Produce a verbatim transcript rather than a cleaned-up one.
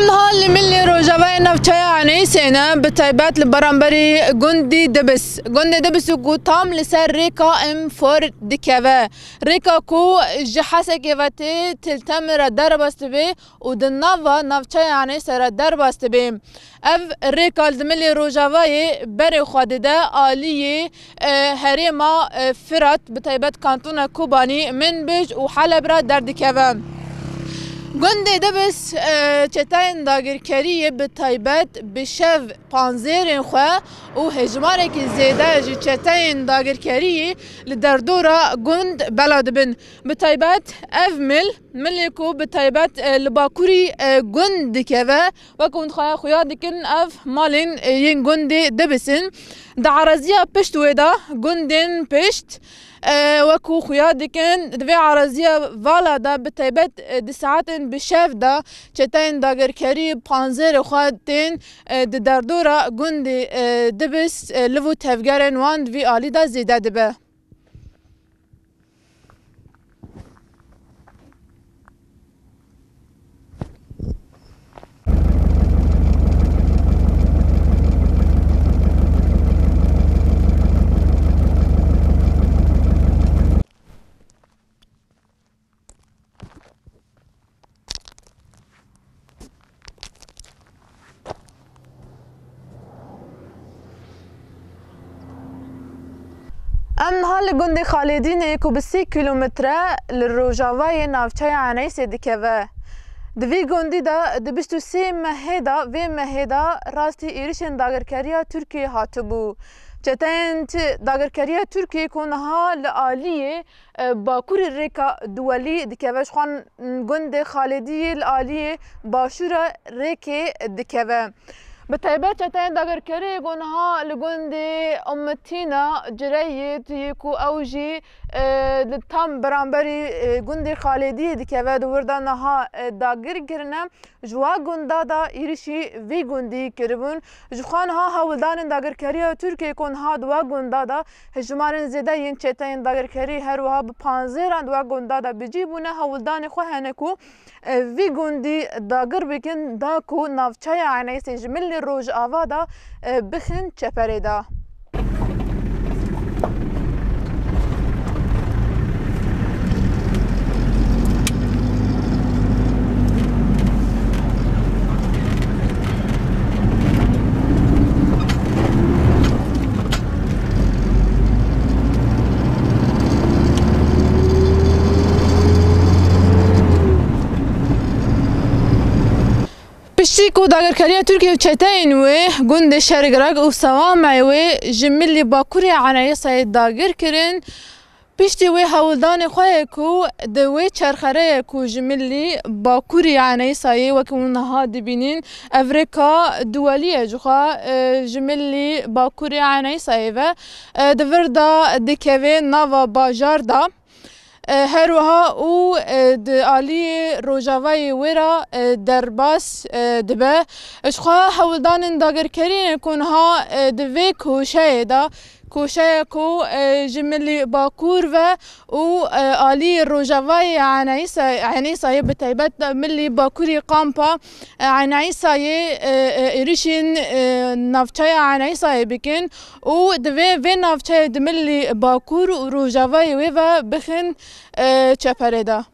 امنها لملی روجاوی نفچه عنی سینه به تایبت لبرانبری گندی دبس گندی دبس کو تام لسر ریکا ام فور دکوه ریکا کو جحسه کیوتی تلتم را در بست بی و دنوا نفچه عنی سر در بست بی اف ریکا لملی روجاوی بری خواده آلیه هریما فرات به تایبت کانتون کوبانی من بیج و حلب را در دکوه گنده دبس چتاین داگرکریه به تایبت به شو پانزیرین خواه و هجماره که زیده جی چتاین داگرکریه لدردورا گند بلاد بن به تایبت اف مل ملکو به تایبت لباکوری گند که و وکوند خواه خواه دکن اف مالین ین گنده دبسن دا عرضیه پشت ویدا گندین پشت وكو خويا دكن دوی عرضية والا دا بتايبت دي ساعتين بشاف دا چتاين داگركاري پانزير خواتين دي دردورا گوندي دبس لفو تفگرن وان دوی آلي دا زيده دبه ام حال گند خالدین یکو بسی کیلومتره لروجاوای نافچه عنی سدکوه دوی گندی دا دبستو سی مهدا و مهدا راستی ایرشن داگرکاریا ترکیه هاتبو چتاین داگرکاریا ترکیه کنها لآلیه باکوری ریکا دولی دکوهش خوان گند خالدی لآلیه باشورا ریکی دکوه به تایبت چتاین داگرکاری گونها لگند امتینا جریت یکو اوجی لطام برانبری گند خالدی دکوه دوردا نها داگر گرنه جوا گندا دا ایرشی وی گندی کربون جوخان ها هولدان داگرکاری ترکیه کنها دوا گندا دا هجمارن زیده ین چتاین داگرکاری هر وها به پانزیران دوا گندا دا بجیبونه هولدان خو هنکو وی گندی داگر بکن دا کو نافچه عنی سجمل روج آوا دا بخن چپره دا پشتی کو داگرکاری ترکیه چتاین و گند شرگرگ و سوامع و جملی باکوری عنی ساید داگر کرن پشتی و هولدان خواه کو دوی چرخره کو جملی باکوری عنی سایه و که اونها دبینین افریقا دوالیه جوخا جملی باکوری عنی سایه و دوردا دکوه ناوا باجار دا هروها او آلی روجاوی ویرا درباس دبه اشخوا هولدان داگرکرین کنها دوی کوشه دا کوشه کو جملی باکور و او آلی روجاوی عنی سایه به تایبت ملی باکوری قامپا عنی سایه ایریشین نافچه عنی سایه بکن او دوی و نافچه دملی باکور و روجاوی و بخن چپره دا